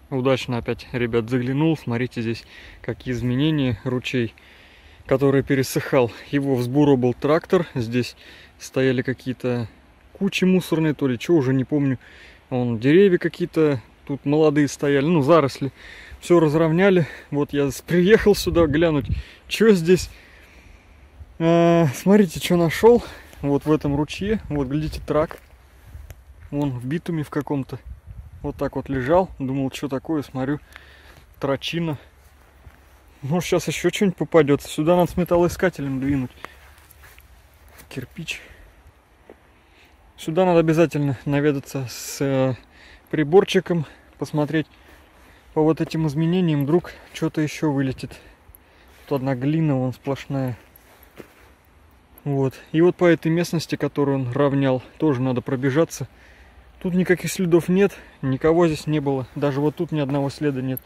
Удачно опять, ребят, заглянул. Смотрите, здесь какие изменения. Ручей, который пересыхал, его взбуровал трактор. Здесь стояли какие-то кучи мусорные, то ли что, уже не помню. Вон деревья какие-то тут молодые стояли, ну заросли. Все разровняли. Вот я приехал сюда глянуть, что здесь. Смотрите, что нашел. Вот в этом ручье. Вот, глядите, трак. Вон в битуме в каком-то. Вот так вот лежал. Думал, что такое. Смотрю, трачина. Ну, сейчас еще что-нибудь попадется. Сюда надо с металлоискателем двинуть. Кирпич. Сюда надо обязательно наведаться с приборчиком. Посмотреть по вот этим изменениям. Вдруг что-то еще вылетит. Тут одна глина вон сплошная. Вот. И вот по этой местности, которую он равнял, тоже надо пробежаться. Тут никаких следов нет, никого здесь не было. Даже вот тут ни одного следа нет.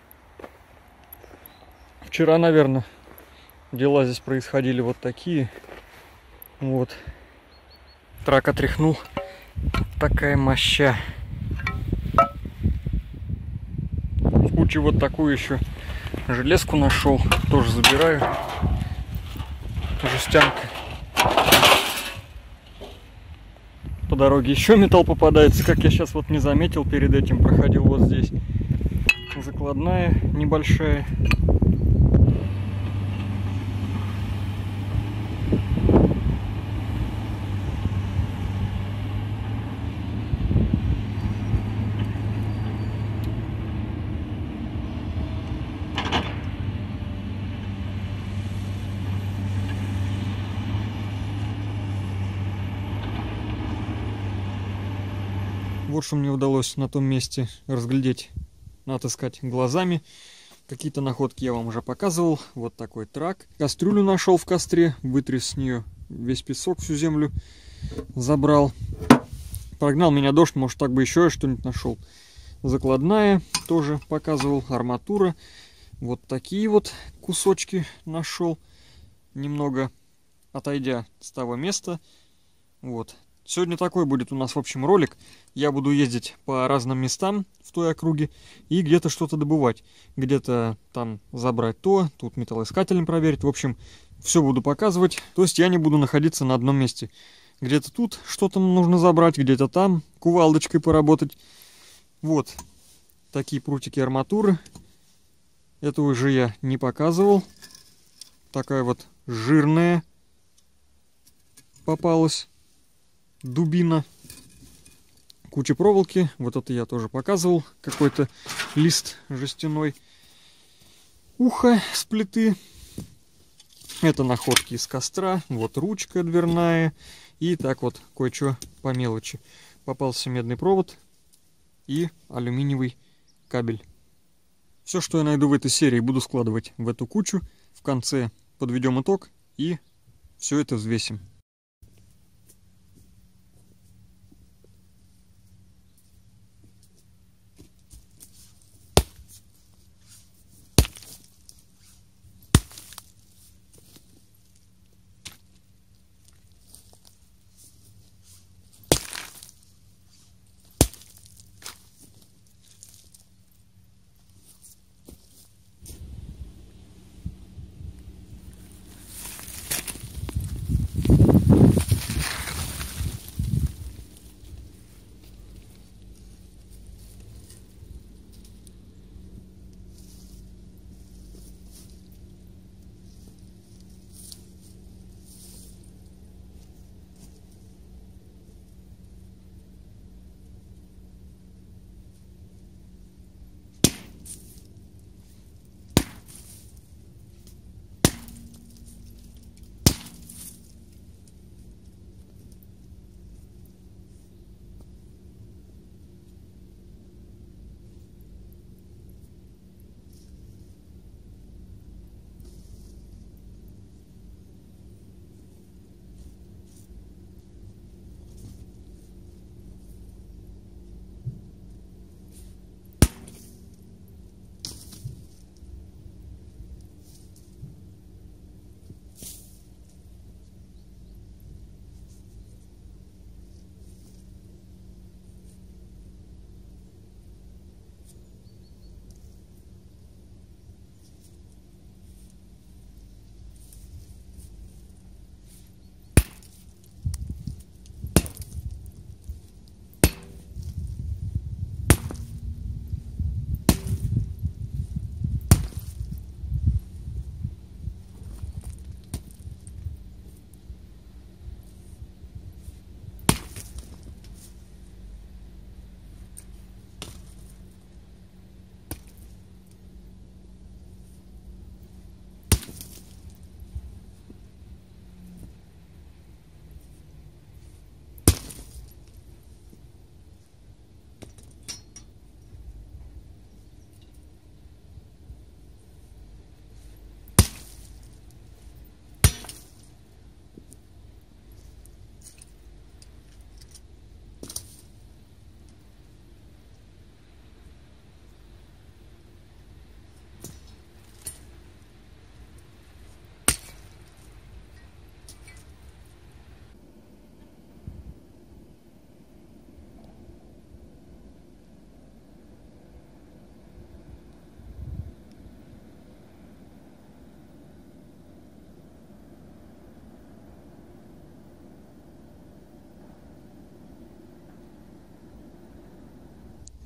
Вчера, наверное, дела здесь происходили вот такие. Вот. Трак отряхнул. Такая моща. В куче вот такую еще железку нашел. Тоже забираю. Жестянка. По дороге еще металл попадается, как я сейчас вот не заметил, перед этим проходил вот здесь. Закладная небольшая. Вот что мне удалось на том месте разглядеть, отыскать глазами. Какие-то находки я вам уже показывал. Вот такой трак. Кастрюлю нашел в костре, вытряс с нее весь песок, всю землю забрал. Прогнал меня дождь, может, так бы еще что-нибудь нашел. Закладная тоже показывал, арматура. Вот такие вот кусочки нашел, немного отойдя с того места. Вот. Сегодня такой будет у нас, в общем, ролик. Я буду ездить по разным местам в той округе и где-то что-то добывать. Где-то там забрать то, тут металлоискателем проверить. В общем, все буду показывать. То есть я не буду находиться на одном месте. Где-то тут что-то нужно забрать, где-то там кувалдочкой поработать. Вот такие прутики арматуры. Это уже я не показывал. Такая вот жирная попалась. Дубина, куча проволоки, вот это я тоже показывал, какой-то лист жестяной, ухо с плиты, это находки из костра, вот ручка дверная и так вот кое-что по мелочи. Попался медный провод и алюминиевый кабель. Все, что я найду в этой серии, буду складывать в эту кучу, в конце подведем итог и все это взвесим.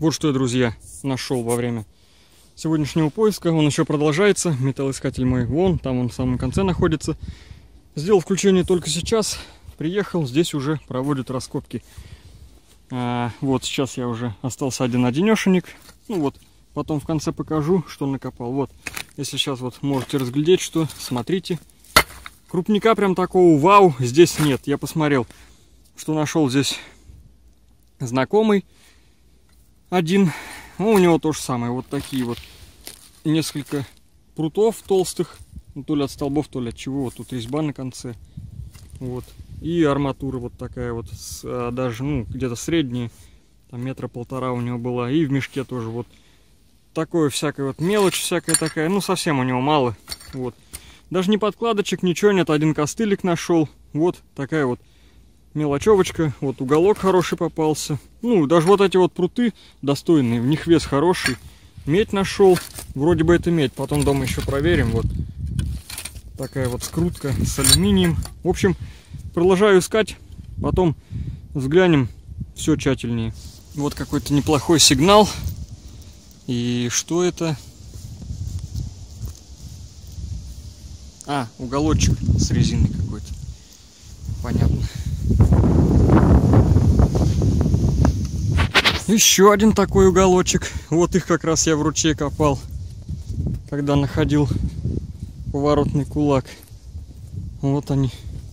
Вот что я, друзья, нашел во время сегодняшнего поиска. Он еще продолжается. Металлоискатель мой вон, там он в самом конце находится. Сделал включение только сейчас. Приехал, здесь уже проводят раскопки. Вот сейчас я уже остался один-одинешенек. Ну вот, потом в конце покажу, что накопал. Вот, если сейчас вот можете разглядеть, что, смотрите. Крупника прям такого вау здесь нет. Я посмотрел, что нашел здесь знакомый один. Ну, у него то же самое. Вот такие вот несколько прутов толстых. Ну, то ли от столбов, то ли от чего. Вот тут резьба на конце. Вот. И арматура вот такая вот. Даже, ну, где-то средняя. Там 1,5 метра у него была. И в мешке тоже вот. Такое всякое вот мелочь всякая такая. Ну, совсем у него мало. Вот. Даже не подкладочек, ничего нет. Один костылик нашел. Вот такая вот мелочевочка. Вот уголок хороший попался. Ну, даже вот эти вот пруты достойные. В них вес хороший. Медь нашел. Вроде бы это медь. Потом дома еще проверим. Вот такая вот скрутка с алюминием. В общем, продолжаю искать. Потом взглянем все тщательнее. Вот какой-то неплохой сигнал. И что это? Уголочек с резиной какой-то. Понятно. Еще один такой уголочек. Вот их как раз я в ручье копал, когда находил поворотный кулак. Вот они.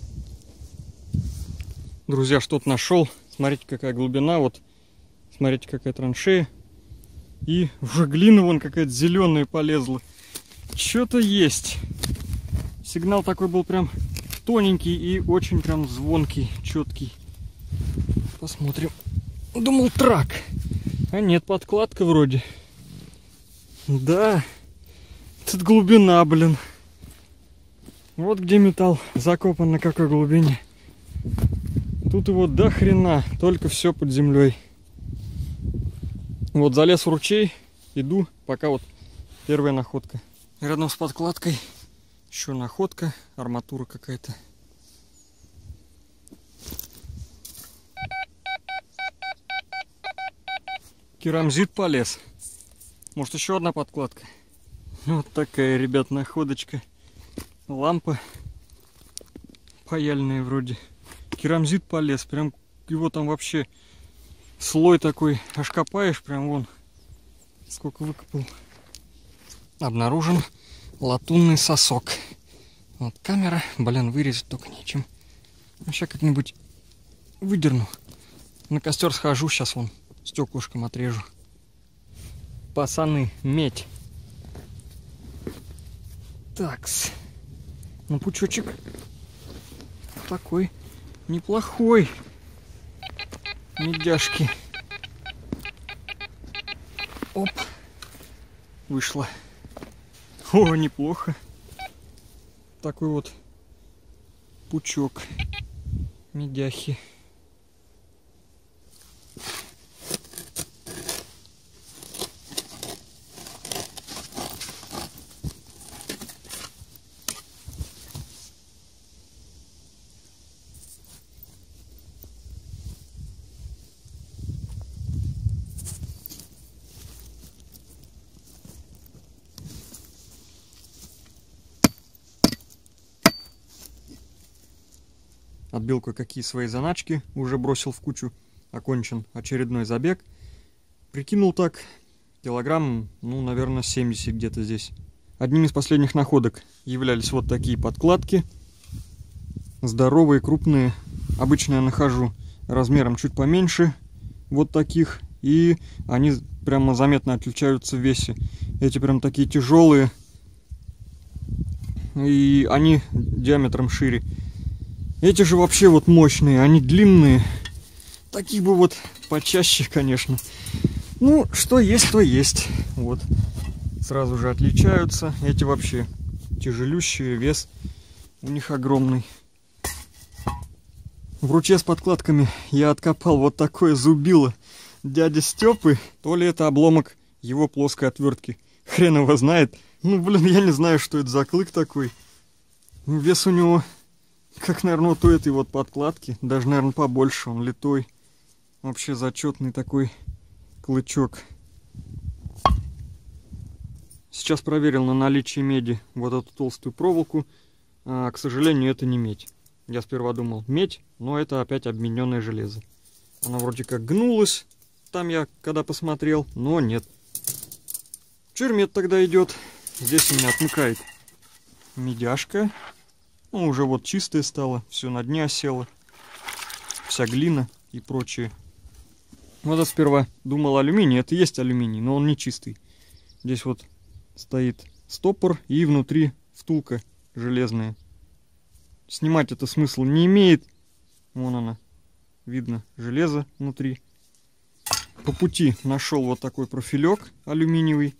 Друзья, что-то нашел. Смотрите, какая глубина. Вот, смотрите, какая траншея. И уже глина вон какая-то зеленая полезла. Что-то есть. Сигнал такой был прям тоненький и очень прям звонкий, четкий. Посмотрим. Думал, трак. А нет, подкладка вроде. Да. Тут глубина, блин. Вот где металл закопан, на какой глубине. Тут его до хрена. Только все под землей. Вот залез в ручей. Иду, пока вот первая находка. Рядом с подкладкой еще находка. Арматура какая-то. Керамзит полез. Может, еще одна подкладка. Вот такая, ребят, находочка. Лампа паяльная вроде. Керамзит полез. Прям его там вообще слой такой. Аж копаешь, прям вон. Сколько выкопал. Обнаружен латунный сосок. Вот камера. Блин, вырезать только нечем. Ну, сейчас как-нибудь выдерну. На костер схожу. Сейчас вон стеклышком отрежу. Пацаны, медь. Такс. Ну, пучочек такой неплохой. Медяшки. Оп. Вышло. О, неплохо. Такой вот пучок медяхи. Отбил кое-какие свои заначки, уже бросил в кучу. Окончен очередной забег. Прикинул так, килограмм, ну, наверное, 70 где-то здесь. Одним из последних находок являлись вот такие подкладки. Здоровые, крупные. Обычно я нахожу размером чуть поменьше вот таких. И они прямо заметно отличаются в весе. Эти прям такие тяжелые. И они диаметром шире. Эти же вообще вот мощные, они длинные. Таких бы вот почаще, конечно. Ну, что есть, то есть. Вот. Сразу же отличаются. Эти вообще тяжелющие, вес у них огромный. В ручье с подкладками я откопал вот такое зубило дяди Степы. То ли это обломок его плоской отвертки. Хрен его знает. Ну, блин, я не знаю, что это за клык такой. Вес у него... Как, наверное, вот у этой вот подкладки. Даже, наверное, побольше. Он литой. Вообще зачетный такой клычок. Сейчас проверил на наличие меди вот эту толстую проволоку. К сожалению, это не медь. Я сперва думал медь, но это опять обмененное железо. Она вроде как гнулась, там я когда посмотрел, но нет. Чермет тогда идет. Здесь у меня отмыкает медяшка. Ну, уже вот чистая стала, все на дне осело. Вся глина и прочее. Вот я сперва думал алюминий, это и есть алюминий, но он не чистый. Здесь вот стоит стопор и внутри втулка железная. Снимать это смысла не имеет. Вон она, видно железо внутри. По пути нашел вот такой профилек алюминиевый.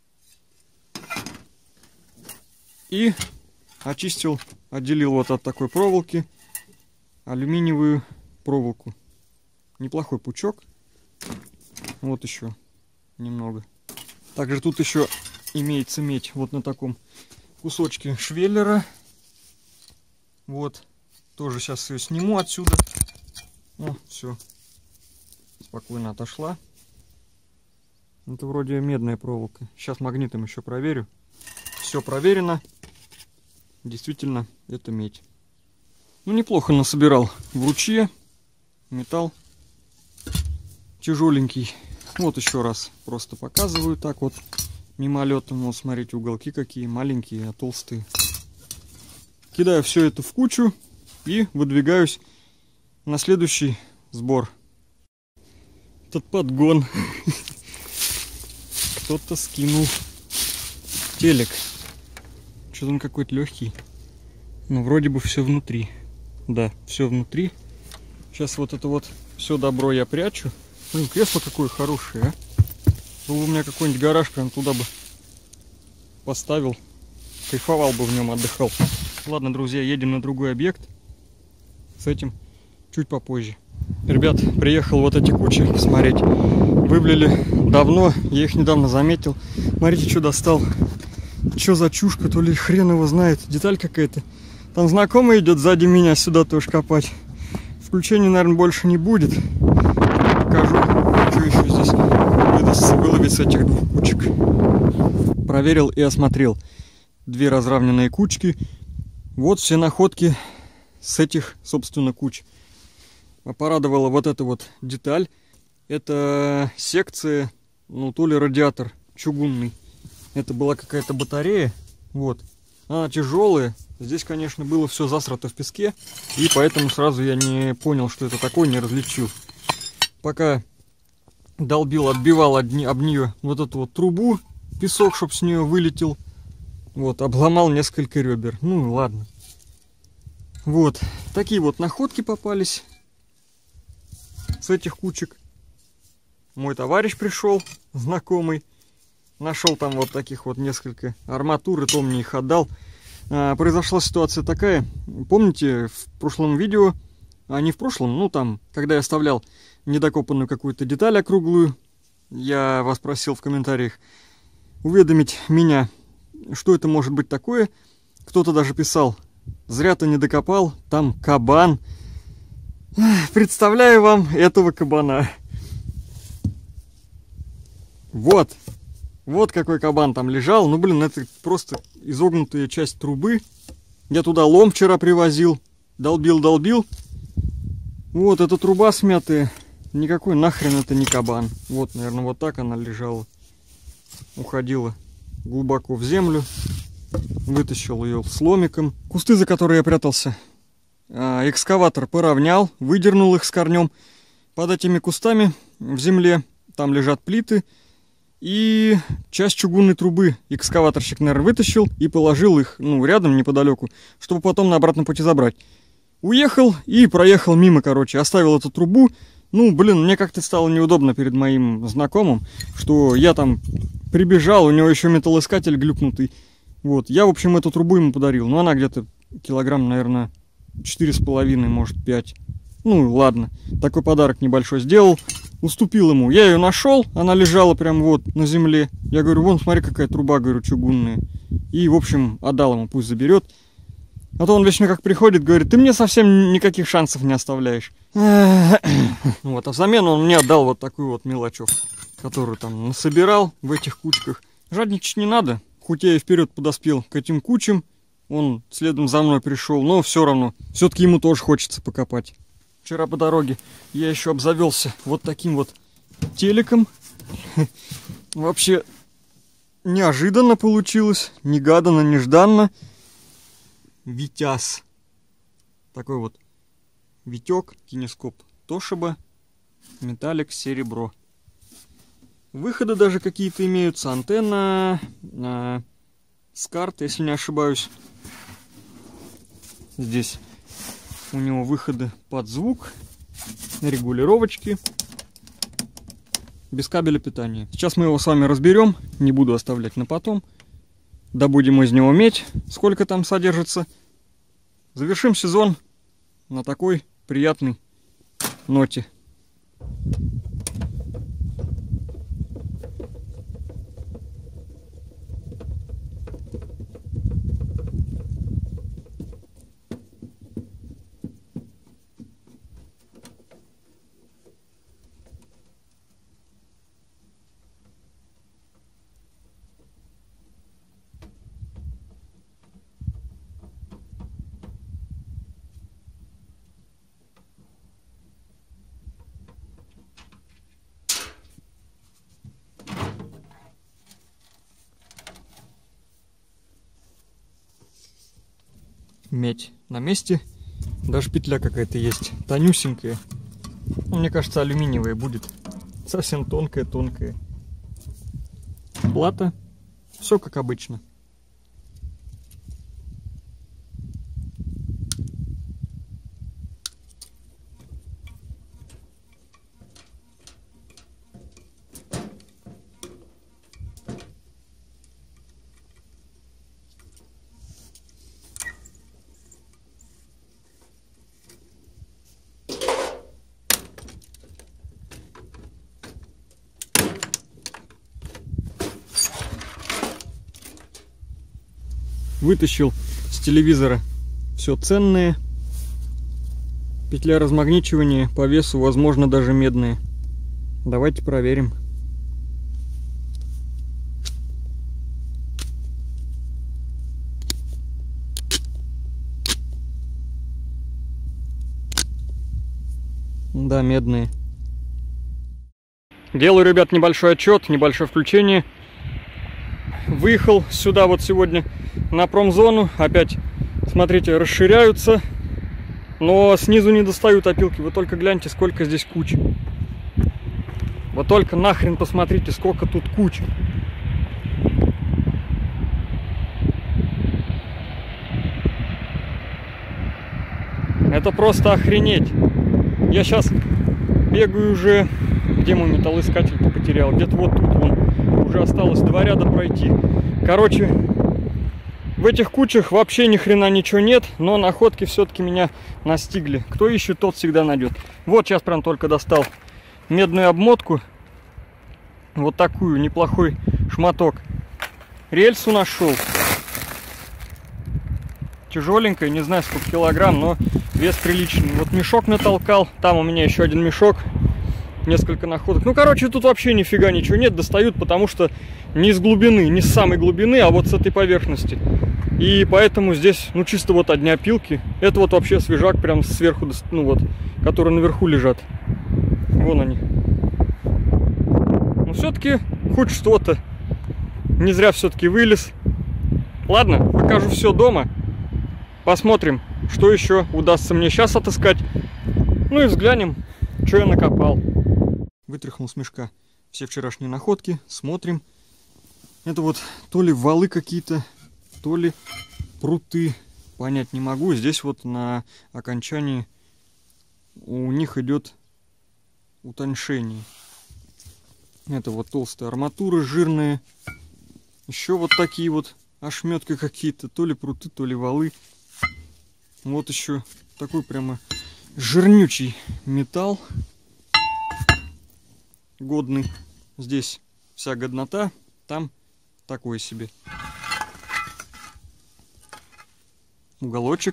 И очистил, отделил вот от такой проволоки алюминиевую проволоку. Неплохой пучок. Вот еще немного. Также тут еще имеется медь вот на таком кусочке швеллера. Вот. Тоже сейчас ее сниму отсюда. О, все. Спокойно отошла. Это вроде медная проволока. Сейчас магнитом еще проверю. Все проверено. Действительно, это медь. Ну, неплохо насобирал в ручье. Металл тяжеленький. Вот еще раз просто показываю так вот мимолетом. Вот смотрите, уголки какие маленькие, а толстые. Кидаю все это в кучу и выдвигаюсь на следующий сбор. Этот подгон. Кто-то скинул телек. Что-то он какой-то легкий. Но вроде бы все внутри. Да, все внутри. Сейчас вот это вот все добро я прячу. Блин, кресло какое хорошее, а. Был бы у меня какой-нибудь гараж, прям туда бы поставил. Кайфовал бы в нем, отдыхал. Ладно, друзья, едем на другой объект. С этим чуть попозже. Ребят, приехал вот эти кучи посмотреть. Вывлили давно, я их недавно заметил. Смотрите, что достал. Что за чушка, то ли хрен его знает. Деталь какая-то. Там знакомый идет сзади меня сюда тоже копать. Включения, наверное, больше не будет. Покажу, что еще здесь выдастся выловить с этих двух кучек. Проверил и осмотрел. Две разравненные кучки. Вот все находки с этих, собственно, куч. Порадовала вот эта вот деталь. Это секция, ну, то ли радиатор чугунный. Это была какая-то батарея. Вот. Она тяжелая. Здесь, конечно, было все засрато в песке. И поэтому сразу я не понял, что это такое, не различил. Пока долбил, отбивал об нее вот эту вот трубу, песок, чтоб с нее вылетел. Вот, обломал несколько ребер. Ну, ладно. Вот, такие вот находки попались с этих кучек. Мой товарищ пришел, знакомый. Нашел там вот таких вот несколько арматур, и то мне их отдал. Произошла ситуация такая. Помните, в прошлом видео, не в прошлом, ну там, когда я оставлял недокопанную какую-то деталь округлую, я вас просил в комментариях уведомить меня, что это может быть такое. Кто-то даже писал: зря ты не докопал, там кабан. Представляю вам этого кабана. Вот. Вот какой кабан там лежал. Ну, блин, это просто изогнутая часть трубы. Я туда лом вчера привозил. Долбил. Вот, эта труба смятая. Никакой нахрен это не кабан. Вот, наверное, вот так она лежала. Уходила глубоко в землю. Вытащил ее с ломиком. Кусты, за которые я прятался, экскаватор поравнял. Выдернул их с корнем. Под этими кустами в земле там лежат плиты. И часть чугунной трубы экскаваторщик, наверное, вытащил и положил их, ну, рядом, неподалеку, чтобы потом на обратном пути забрать. Уехал и проехал мимо, короче, оставил эту трубу. Ну, блин, мне как-то стало неудобно перед моим знакомым, что я там прибежал, у него еще металлоискатель глюкнутый. Вот, я, в общем, эту трубу ему подарил. Ну, она где-то килограмм, наверное, 4,5, может, 5. Ну, ладно, такой подарок небольшой сделал. Уступил ему. Я ее нашел, она лежала прям вот на земле. Я говорю: вон, смотри, какая труба, говорю, чугунная. И, в общем, отдал ему, пусть заберет. А то он вечно как приходит, говорит: ты мне совсем никаких шансов не оставляешь. Вот, а взамен он мне отдал вот такую вот мелочевку. которую там насобирал в этих кучках. Жадничать не надо. Хоть я и вперед подоспел к этим кучам, он следом за мной пришел, но все равно, все-таки ему тоже хочется покопать. Вчера по дороге я еще обзавелся вот таким вот телеком. Вообще неожиданно получилось, негаданно, нежданно. Витяз. Такой вот Витек, кинескоп Toshiba, металлик, серебро. Выходы даже какие-то имеются, антенна, SCART, если не ошибаюсь. Здесь у него выходы под звук, регулировочки, без кабеля питания. Сейчас мы его с вами разберем, не буду оставлять на потом. Добудем из него медь, сколько там содержится. Завершим сезон на такой приятной ноте. Медь на месте. Даже петля какая-то есть. Тонюсенькая. Мне кажется, алюминиевая будет. Совсем тонкая-тонкая. Плата. Все как обычно. Вытащил с телевизора все ценное. Петля размагничивания по весу, возможно, даже медная. Давайте проверим. Да, медные. Делаю, ребят, небольшой отчет, небольшое включение. Выехал сюда вот сегодня на промзону. Опять, смотрите, расширяются. Но снизу не достают опилки. Вы только гляньте, сколько здесь куч. Вот только нахрен посмотрите, сколько тут куч. Это просто охренеть. Я сейчас бегаю уже. Где мой металлоискатель-то потерял? Где-то вот тут вон. Уже осталось 2 ряда пройти. Короче, в этих кучах вообще ни хрена ничего нет, но находки все-таки меня настигли. Кто ищет, тот всегда найдет. Вот сейчас прям только достал медную обмотку. Вот такую, неплохой шматок. Рельсу нашел. Тяжеленькая, не знаю сколько килограмм, но вес приличный. Вот мешок натолкал, там у меня еще один мешок. Несколько находок. Ну, короче, тут вообще нифига ничего нет. Достают, потому что не с глубины, не с самой глубины, а вот с этой поверхности. И поэтому здесь, ну, чисто вот одни опилки. Это вот вообще свежак прям сверху, ну вот, которые наверху лежат. Вон они. Ну, все-таки хоть что-то. Не зря все-таки вылез. Ладно, покажу все дома. Посмотрим, что еще удастся мне сейчас отыскать. Ну и взглянем, что я накопал. Вытряхнул с мешка все вчерашние находки. Смотрим. Это вот то ли валы какие-то, то ли пруты. Понять не могу. Здесь вот на окончании у них идет утоньшение. Это вот толстые арматуры жирные. Еще вот такие вот ошметки какие-то. То ли пруты, то ли валы. Вот еще такой прямо жирнючий металл. Годный. Здесь вся годнота, там такой себе. Уголочек.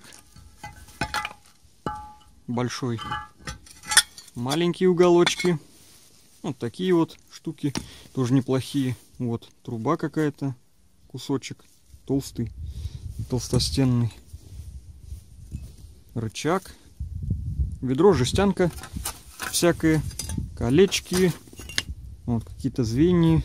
Большой. Маленькие уголочки. Вот такие вот штуки, тоже неплохие. Вот труба какая-то, кусочек толстый, толстостенный. Рычаг, ведро, жестянка всякое, колечки, вот какие-то звенья,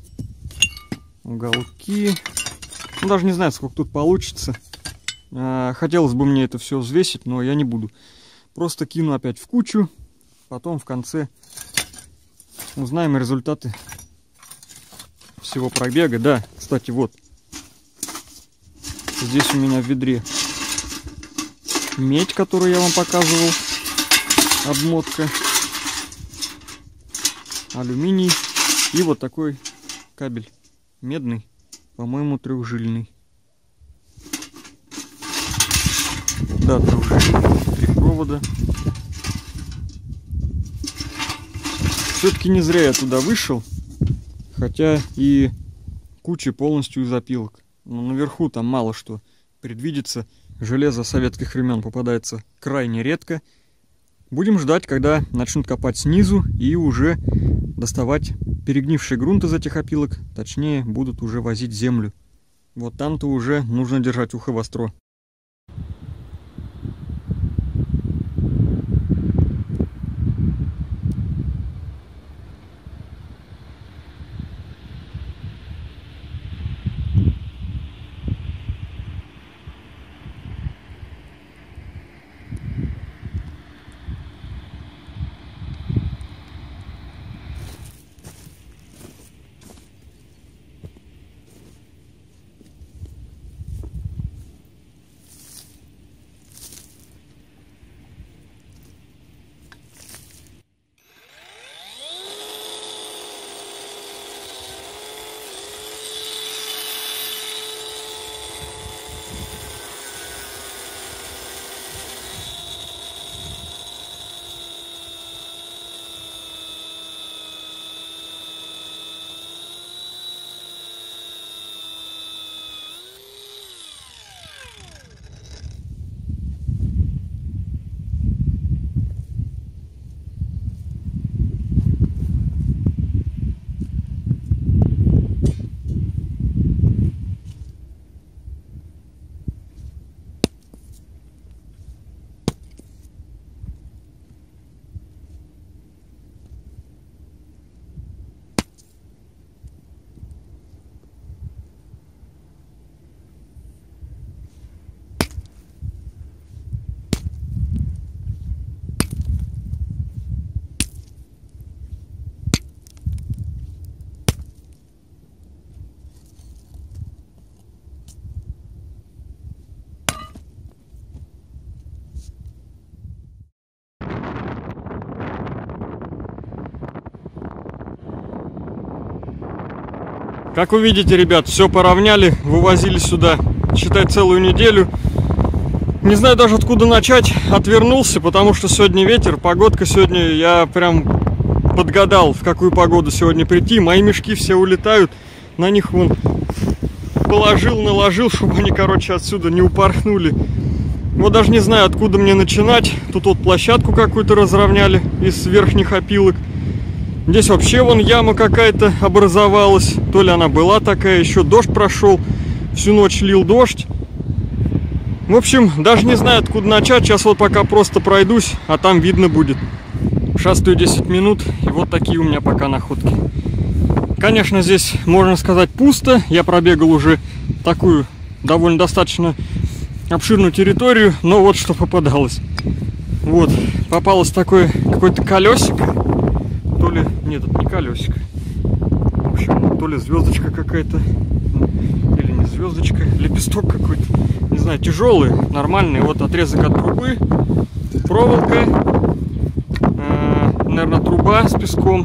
уголки. Ну, даже не знаю, сколько тут получится. Хотелось бы мне это все взвесить, но я не буду. Просто кину опять в кучу. Потом в конце узнаем результаты всего пробега. Да, кстати, вот. Здесь у меня в ведре медь, которую я вам показывал. Обмотка. Алюминий. И вот такой кабель медный. По-моему, трехжильный. Да, трехжильный. 3 провода. Все-таки не зря я туда вышел. Хотя и куча полностью из опилок. Но наверху там мало что предвидится. Железо советских времен попадается крайне редко. Будем ждать, когда начнут копать снизу и уже доставать перегнивший грунт из этих опилок. Точнее, будут уже возить землю. Вот там-то уже нужно держать ухо востро. Как вы видите, ребят, все поравняли, вывозили сюда, считай, целую неделю. Не знаю даже откуда начать, отвернулся, потому что сегодня ветер, погодка сегодня, я прям подгадал, в какую погоду сегодня прийти. Мои мешки все улетают, на них вон положил, наложил, чтобы они, короче, отсюда не упорхнули. Вот даже не знаю, откуда мне начинать. Тут вот площадку какую-то разровняли из верхних опилок. Здесь вообще вон яма какая-то образовалась. То ли она была такая, еще дождь прошел. Всю ночь лил дождь. В общем, даже не знаю, откуда начать. Сейчас вот пока просто пройдусь, а там видно будет. Шастаю 10 минут, и вот такие у меня пока находки. Конечно, здесь, можно сказать, пусто. Я пробегал уже такую довольно достаточно обширную территорию, но вот что попадалось. Вот, попалось такое какое-то колесико. То ли, нет, это не колесико. В общем, то ли звездочка какая-то, или не звездочка, лепесток какой-то. Не знаю, тяжелый, нормальный. Вот отрезок от трубы, проволока, наверное, труба с песком.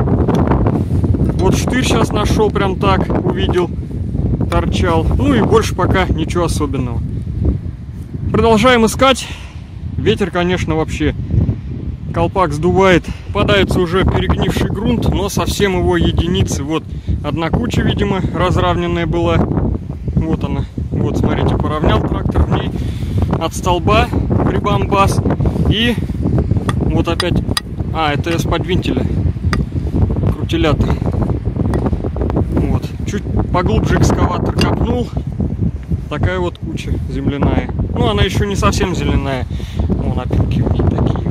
Вот штырь сейчас нашел, прям так увидел, торчал. Ну и больше пока ничего особенного. Продолжаем искать. Ветер, конечно, вообще колпак сдувает. Попадается уже перегнивший грунт, но совсем его единицы. Вот одна куча, видимо, разравненная была. Вот она. Вот, смотрите, поравнял трактор в ней от столба прибамбас. И вот опять... А, это из-под вентиля вентилятор. Вот. Чуть поглубже экскаватор копнул. Такая вот куча земляная. Ну, она еще не совсем земляная. Вон опилки в ней такие.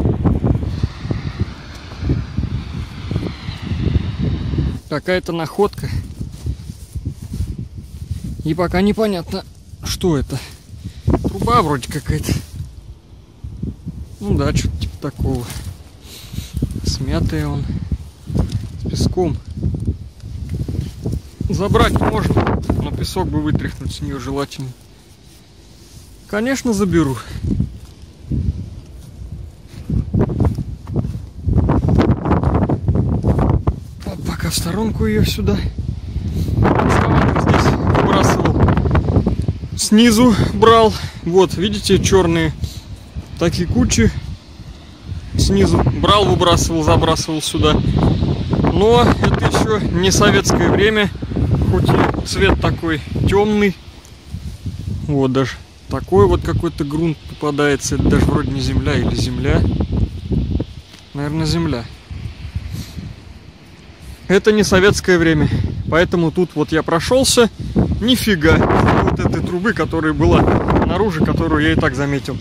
Какая-то находка. И пока непонятно, что это. Труба вроде какая-то. Ну да, что-то типа такого. Смятая он. С песком. Забрать можно, но песок бы вытряхнуть с нее желательно. Конечно, заберу. Вот пока в сторонку ее сюда. Экскаватор здесь выбрасывал. Снизу брал. Вот, видите, черные такие кучи. Снизу брал, выбрасывал, забрасывал сюда. Но это еще не советское время. Хоть и цвет такой темный. Вот даже такой вот какой-то грунт попадается. Это даже вроде не земля или земля. Наверное, земля. Это не советское время. Поэтому тут вот я прошелся. Нифига. Вот этой трубы, которая была наружу, которую я и так заметил.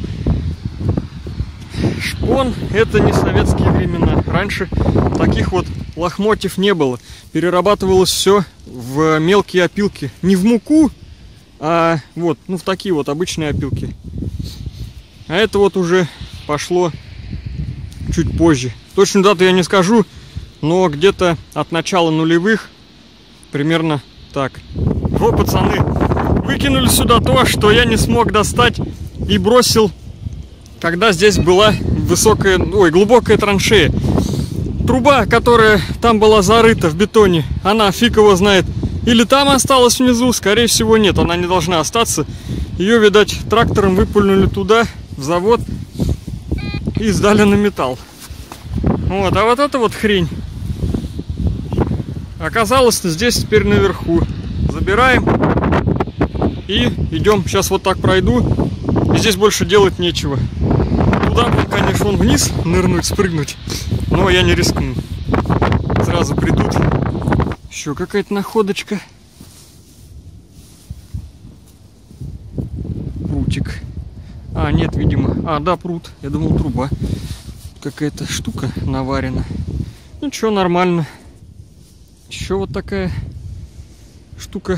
Шпон — это не советские времена. Раньше таких вот лохмотьев не было. Перерабатывалось все в мелкие опилки. Не в муку, а вот, ну, в такие вот обычные опилки. А это вот уже пошло чуть позже. Точную дату я не скажу, но где-то от начала нулевых, примерно так. Вот, пацаны, выкинули сюда то, что я не смог достать и бросил, когда здесь была высокая, глубокая траншея. Труба, которая там была зарыта в бетоне, она фиг его знает. Или там осталась внизу, скорее всего нет, она не должна остаться. Ее, видать, трактором выпульнули туда, в завод, и сдали на металл. Вот, а вот эта вот хрень оказалась здесь теперь наверху. Забираем и идем. Сейчас вот так пройду, и здесь больше делать нечего. Туда, конечно, вон вниз нырнуть, спрыгнуть, но я не рискну. Сразу придут. Еще какая-то находочка. Прутик. А, нет, видимо. А, да, прут. Я думал, труба. Какая-то штука наварена. Ну, что, нормально. Еще вот такая штука.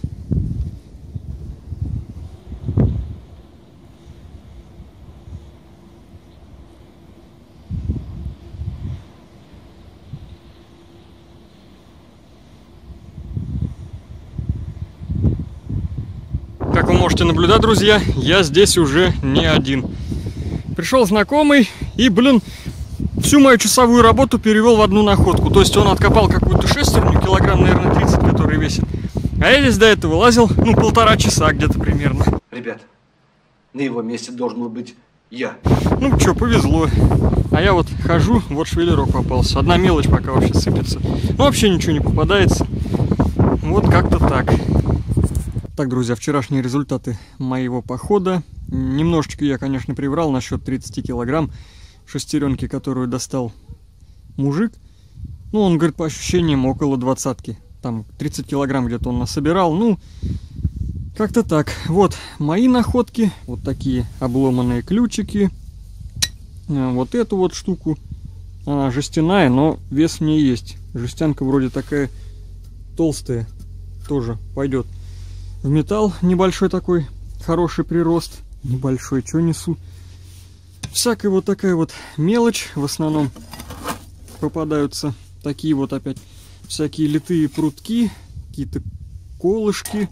Как вы можете наблюдать, друзья, я здесь уже не один. Пришел знакомый и, блин, всю мою часовую работу перевел в одну находку. То есть он откопал какую-то шестерню, килограмм, наверное, 30, который весит. А я здесь до этого лазил, ну, 1,5 часа где-то примерно. Ребят, на его месте должен был быть я. Ну, что, повезло. А я вот хожу, вот швеллерок попался. Одна мелочь пока вообще сыпется. Ну, вообще ничего не попадается. Вот как-то так. Так, друзья, вчерашние результаты моего похода. Немножечко я, конечно, приврал насчет 30 килограмм шестеренки, которую достал мужик. Ну, он говорит, по ощущениям, около 20-ки. Там 30 килограмм где-то он насобирал. Ну, как-то так. Вот мои находки. Вот такие обломанные ключики. Вот эту вот штуку. Она жестяная, но вес в ней есть. Жестянка вроде такая толстая. Тоже пойдет в металл. Небольшой такой хороший прирост. Небольшой, что несу. Всякая вот такая вот мелочь. В основном попадаются такие вот опять всякие литые прутки, какие-то колышки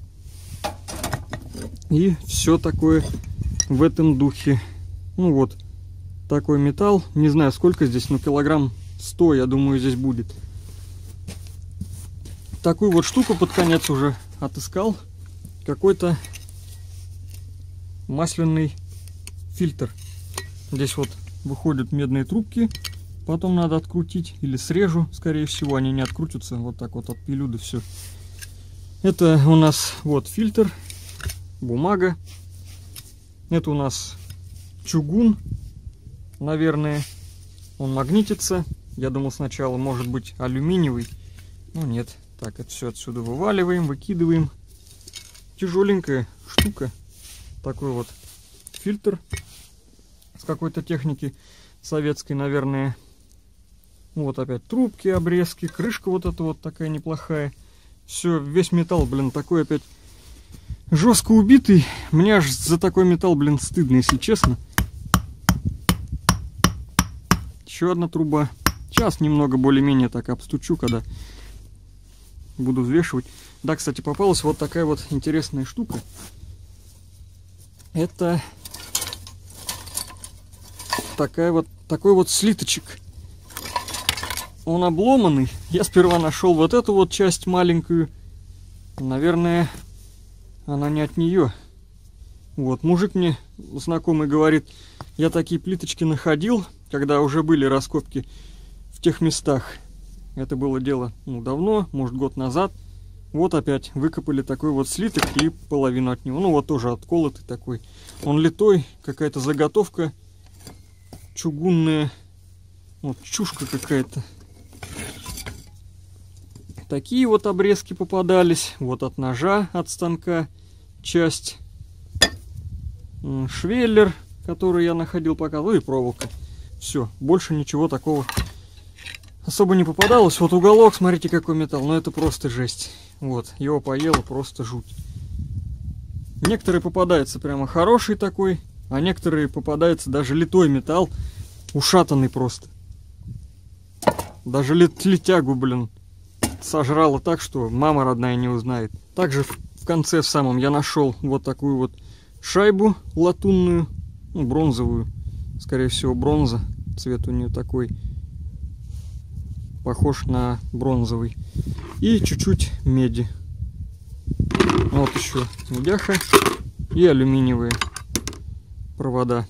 и все такое в этом духе. Ну вот такой металл. Не знаю, сколько здесь, но килограмм 100, я думаю, здесь будет. Такую вот штуку под конец уже отыскал. Какой-то масляный фильтр. Здесь вот выходят медные трубки. Потом надо открутить. Или срежу, скорее всего. Они не открутятся. Вот так вот отпилю, да все. Это у нас вот фильтр. Бумага. Это у нас чугун. Наверное. Он магнитится. Я думал сначала, может быть, алюминиевый. Но нет. Так, это все отсюда вываливаем, выкидываем. Тяжеленькая штука. Такой вот фильтр с какой-то техники советской, наверное. Вот опять трубки, обрезки, крышка вот эта вот такая неплохая. Все, весь металл, блин, такой опять жестко убитый. Мне аж за такой металл, блин, стыдно, если честно. Еще одна труба. Сейчас немного более-менее так обстучу, когда буду взвешивать. Да, кстати, попалась вот такая вот интересная штука. Это такой вот слиточек. Он обломанный. Я сперва нашел вот эту вот часть маленькую. Наверное, она не от нее. Вот, мужик мне знакомый говорит, я такие плиточки находил, когда уже были раскопки в тех местах. Это было дело, давно, может, год назад. Вот опять выкопали такой вот слиток и половину от него. Ну, вот тоже отколотый такой. Он литой, какая-то заготовка чугунная. Вот, чушка какая-то. Такие вот обрезки попадались. Вот от ножа, от станка часть. Швеллер, который я находил пока. Ну и проволока. Все, больше ничего такого особо не попадалось. Вот уголок, смотрите, какой металл. Ну это просто жесть. Вот, его поело просто жуть. Некоторые попадаются прямо хороший такой, а некоторые попадается даже литой металл, ушатанный просто. Даже литягу, блин, сожрало так, что мама родная не узнает. Также в конце в самом я нашел вот такую вот шайбу латунную, бронзовую, скорее всего бронза, цвет у нее такой, похож на бронзовый, и чуть-чуть меди. Вот еще медяха и алюминиевые провода.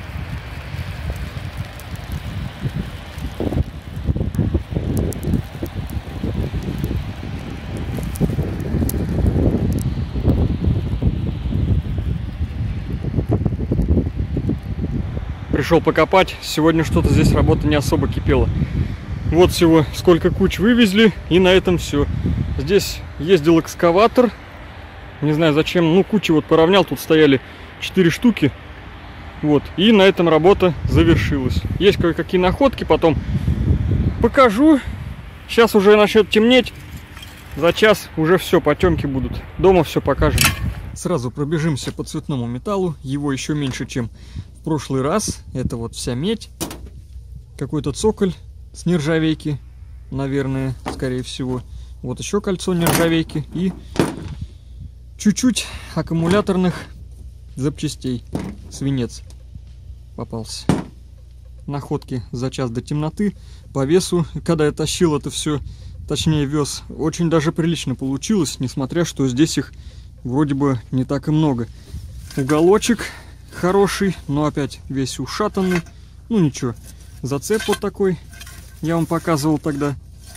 Пришел покопать. Сегодня что-то здесь работа не особо кипела. Вот всего сколько куч вывезли, и на этом все. Здесь ездил экскаватор. Не знаю зачем, ну кучи вот поравнял. Тут стояли 4 штуки. Вот, и на этом работа завершилась. Есть кое-какие находки, потом покажу. Сейчас уже начнет темнеть. За час уже все, потемки будут. Дома все покажем. Сразу пробежимся по цветному металлу. Его еще меньше, чем в прошлый раз. Это вот вся медь. Какой-то цоколь с нержавейки, наверное, скорее всего. Вот еще кольцо нержавейки и чуть-чуть аккумуляторных запчастей. Свинец попался. Находки за час до темноты. По весу, когда я тащил это все, точнее вез, очень даже прилично получилось, несмотря что здесь их вроде бы не так и много. Уголочек хороший, но опять весь ушатанный. Ну ничего, зацеп вот такой. Я вам показывал тогда.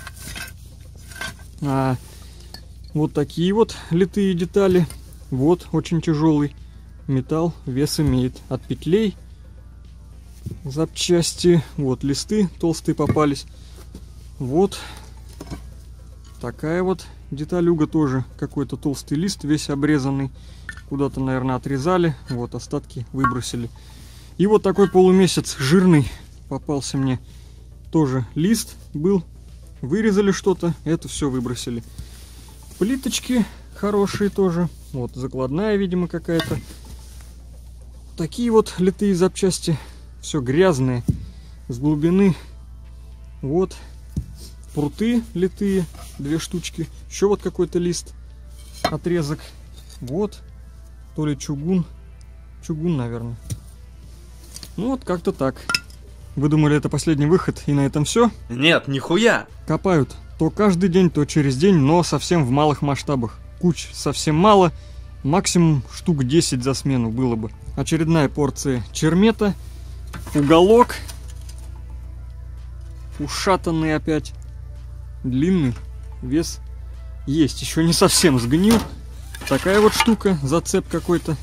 Вот такие вот литые детали. Вот, очень тяжелый металл, вес имеет. От петлей запчасти. Вот листы толстые попались. Вот такая вот деталюга тоже. Какой-то толстый лист, весь обрезанный. Куда-то, наверное, отрезали. Вот остатки выбросили. И вот такой полумесяц жирный попался мне. Тоже лист был. Вырезали что-то. Это все выбросили. Плиточки хорошие тоже. Вот закладная, видимо, какая-то. Такие вот литые запчасти. Все грязные. С глубины. Вот. Пруты литые. 2 штучки. Еще вот какой-то лист. Отрезок. Вот. То ли чугун. Чугун, наверное. Ну вот как-то так. Вы думали, это последний выход и на этом все? Нет, нихуя! Копают то каждый день, то через день, но совсем в малых масштабах. Куч совсем мало, максимум штук 10 за смену было бы. Очередная порция чермета, уголок, ушатанный опять, длинный, вес есть, еще не совсем сгнил. Такая вот штука, зацеп какой-то.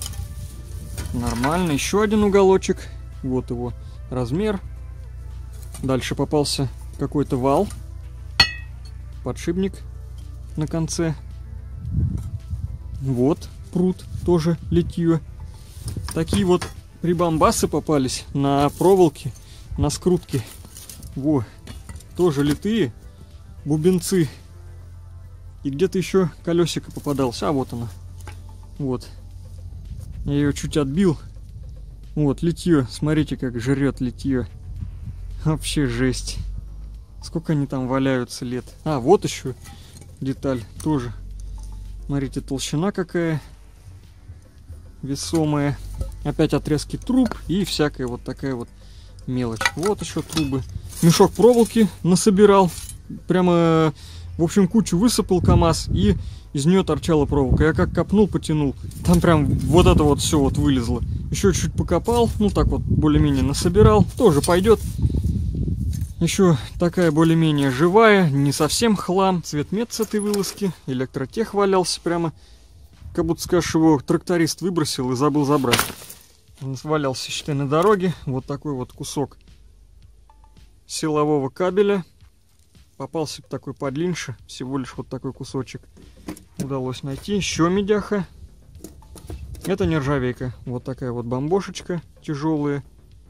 Нормально, еще один уголочек. Вот его размер. Дальше попался какой-то вал, подшипник на конце. Вот пруд, тоже литье. Такие вот прибамбасы попались на проволоке, на скрутке. Во, тоже литые бубенцы. И где-то еще колесико попадалось. А вот она. Вот. Я ее чуть отбил. Вот, литье. Смотрите, как жрет литье. Вообще жесть. Сколько они там валяются лет. А, вот еще деталь тоже. Смотрите, толщина какая. Весомая. Опять отрезки труб и всякая вот такая вот мелочь. Вот еще трубы. Мешок проволоки насобирал. Прямо, в общем, кучу высыпал КамАЗ, и из нее торчала проволока. Я как копнул, потянул. Там прям вот это вот все вот вылезло. Еще чуть покопал. Ну так вот более-менее насобирал. Тоже пойдет. Еще такая более-менее живая. Не совсем хлам. Цветмет с этой вылазки. Электротех валялся прямо. Как будто, скажешь, его тракторист выбросил и забыл забрать. Он валялся, считай, на дороге. Вот такой вот кусок силового кабеля. Попался такой подлиннее. Всего лишь вот такой кусочек удалось найти. Еще медяха. Это нержавейка. Вот такая вот бамбошечка тяжелая.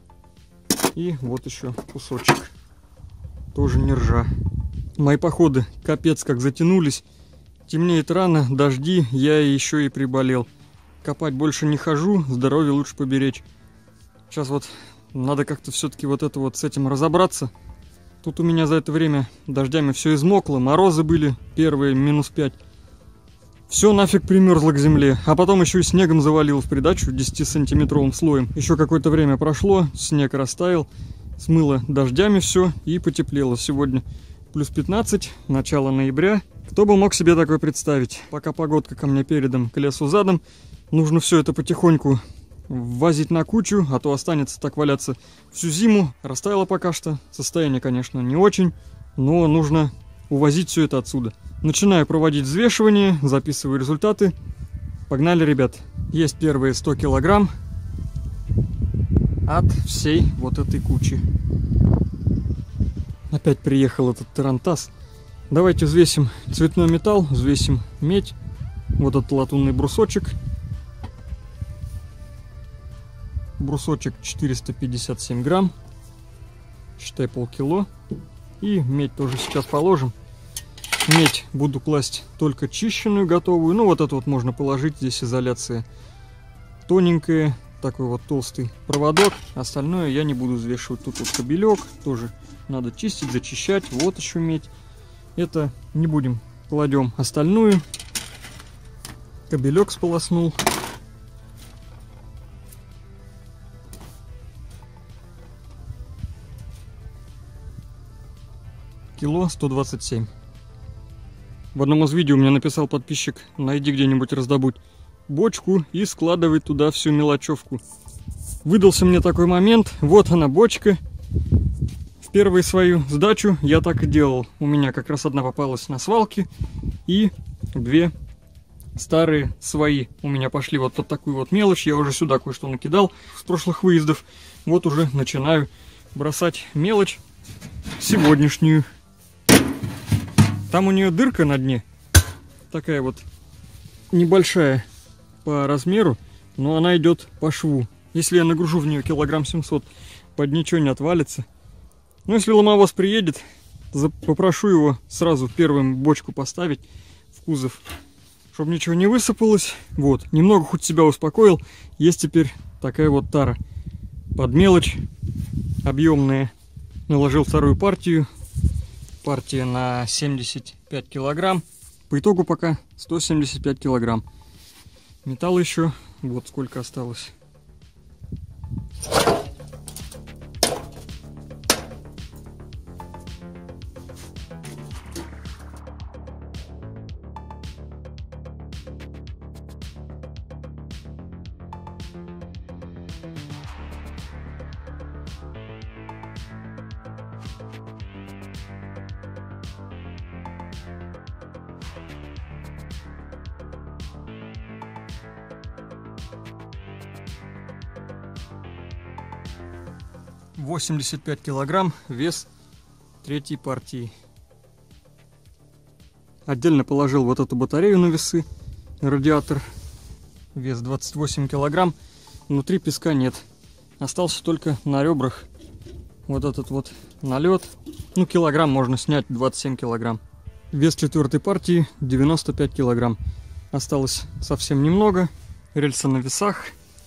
И вот еще кусочек. Тоже нержа. Мои походы капец как затянулись. Темнеет рано, дожди, я еще и приболел. Копать больше не хожу, здоровье лучше поберечь. Сейчас вот надо как-то все-таки вот это вот с этим разобраться. Тут у меня за это время дождями все измокло, морозы были первые, -5. Все нафиг примерзло к земле, а потом еще и снегом завалило в придачу 10-сантиметровым слоем. Еще какое-то время прошло, снег растаял, смыло дождями все и потеплело. Сегодня +15, начало ноября. Кто бы мог себе такое представить? Пока погодка ко мне передом, к лесу задом, нужно все это потихоньку ввозить на кучу, а то останется так валяться всю зиму. Растаяло пока что, состояние, конечно, не очень, но нужно увозить все это отсюда. Начинаю проводить взвешивание, записываю результаты. Погнали, ребят. Есть первые 100 килограмм от всей вот этой кучи. Опять приехал этот тарантас. Давайте взвесим цветной металл, взвесим медь. Вот этот латунный брусочек. Брусочек 457 грамм. Считай полкило. И медь тоже сейчас положим. Медь буду класть только чищенную, готовую. Ну вот это вот можно положить. Здесь изоляция тоненькая. Такой вот толстый проводок. Остальное я не буду взвешивать. Тут вот кабелек. Тоже надо чистить, зачищать. Вот еще медь. Это не будем. Кладем остальную. Кабелек сполоснул. Кило 127. В одном из видео мне написал подписчик: найди где-нибудь раздобудь бочку и складывай туда всю мелочевку. Выдался мне такой момент. Вот она, бочка. В первую свою сдачу я так и делал. У меня как раз одна попалась на свалке, и две старые свои у меня пошли вот под такую вот мелочь. Я уже сюда кое-что накидал с прошлых выездов. Вот уже начинаю бросать мелочь сегодняшнюю. Там у нее дырка на дне. Такая вот небольшая по размеру, но она идет по шву. Если я нагружу в нее килограмм 700, под ничего не отвалится. Но если ломовоз приедет, попрошу его сразу первым бочку поставить в кузов, чтобы ничего не высыпалось. Вот, немного хоть себя успокоил. Есть теперь такая вот тара под мелочь, объемная. Наложил вторую партию. Партия на 75 килограмм. По итогу пока 175 килограмм. Металл еще вот сколько осталось. 85 килограмм вес третьей партии. Отдельно положил вот эту батарею на весы, радиатор, вес 28 килограмм. Внутри песка нет. Остался только на ребрах вот этот вот налет. Ну, килограмм можно снять, 27 килограмм. Вес четвертой партии 95 килограмм. Осталось совсем немного. Рельса на весах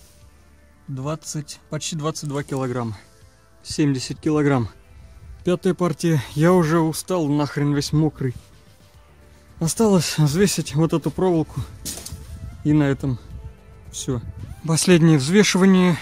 почти 22 килограмма. 70 килограмм. Пятая партия. Я уже устал, нахрен весь мокрый. Осталось взвесить вот эту проволоку. И на этом все. Последнее взвешивание.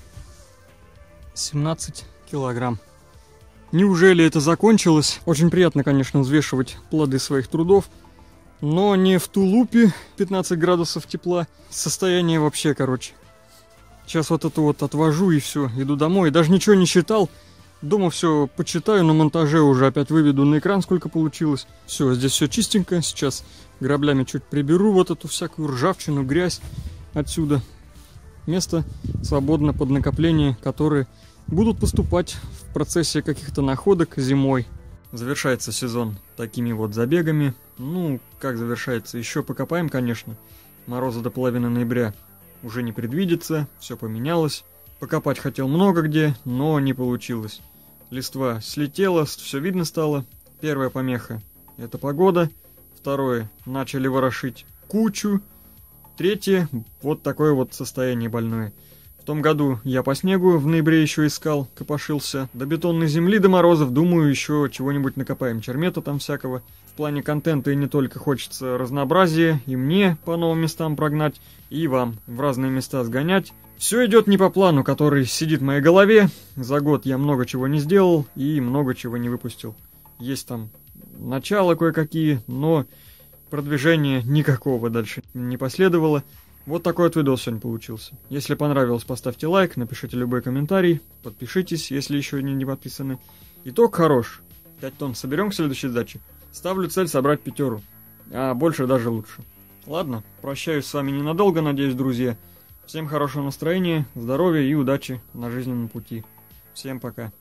17 килограмм. Неужели это закончилось? Очень приятно, конечно, взвешивать плоды своих трудов. Но не в тулупе 15 градусов тепла. Состояние вообще, короче. Сейчас вот это вот отвожу и все. Иду домой. Даже ничего не считал. Дома все почитаю, на монтаже уже опять выведу на экран, сколько получилось. Все, здесь все чистенько. Сейчас граблями чуть приберу вот эту всякую ржавчину, грязь отсюда. Место свободно под накопление, которые будут поступать в процессе каких-то находок зимой. Завершается сезон такими вот забегами. Ну, как завершается? Еще покопаем, конечно. Мороза до половины ноября уже не предвидится, все поменялось. Покопать хотел много где, но не получилось. Листва слетела, все видно стало. Первая помеха — это погода. Второе — начали ворошить кучу. Третье — вот такое вот состояние больное. В том году я по снегу в ноябре еще искал, копошился. До бетонной земли, до морозов, думаю, еще чего-нибудь накопаем. Чермета там всякого. В плане контента и не только хочется разнообразия, и мне по новым местам прогнать, и вам в разные места сгонять. Все идет не по плану, который сидит в моей голове. За год я много чего не сделал и много чего не выпустил. Есть там начало кое-какие, но продвижения никакого дальше не последовало. Вот такой вот видос сегодня получился. Если понравилось, поставьте лайк, напишите любой комментарий, подпишитесь, если еще не подписаны. Итог хорош. 5 тонн соберем к следующей сдаче. Ставлю цель собрать 5, а больше даже лучше. Ладно, прощаюсь с вами ненадолго, надеюсь, друзья. Всем хорошего настроения, здоровья и удачи на жизненном пути. Всем пока.